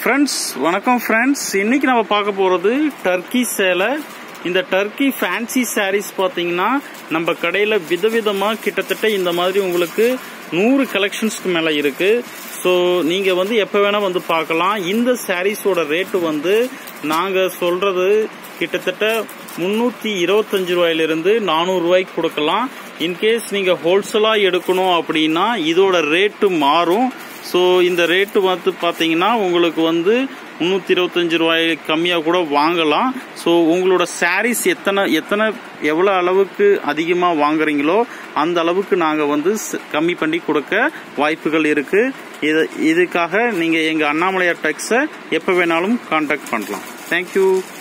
Friends வணக்கம் friends, இன்னைக்கு நம்ம பார்க்க போகிறது டர்க்கி சேலை. இந்த டர்க்கி ஃபேன்சி சாரீஸ் பார்த்தீங்கன்னா நம்ம கடையில் விதவிதமாக கிட்டத்தட்ட இந்த மாதிரி உங்களுக்கு 100 கலெக்ஷன்ஸ்க்கு மேலே இருக்குது. ஸோ நீங்கள் எப்போ வேணால் பார்க்கலாம். இந்த சாரீஸோட ரேட்டு நாங்கள் சொல்கிறது கிட்டத்தட்ட 325 ரூபாயிலிருந்து 400 ரூபாய்க்கு கொடுக்கலாம். இன்கேஸ் நீங்கள் ஹோல்சேலாக எடுக்கணும் அப்படின்னா இதோட ரேட்டு மாறும். ஸோ இந்த ரேட்டு பார்த்தீங்கன்னா உங்களுக்கு 325 ரூபாய் கம்மியாக கூட வாங்கலாம். ஸோ உங்களோட சாரீஸ் எவ்வளோ அளவுக்கு அதிகமாக வாங்குறீங்களோ அந்த அளவுக்கு நாங்கள் கம்மி பண்ணி கொடுக்க வாய்ப்புகள் இருக்குது. இதுக்காக நீங்கள் எங்கள் அண்ணாமலையார் டெக்ஸை எப்போ வேணாலும் கான்டாக்ட் பண்ணலாம். தேங்க்யூ.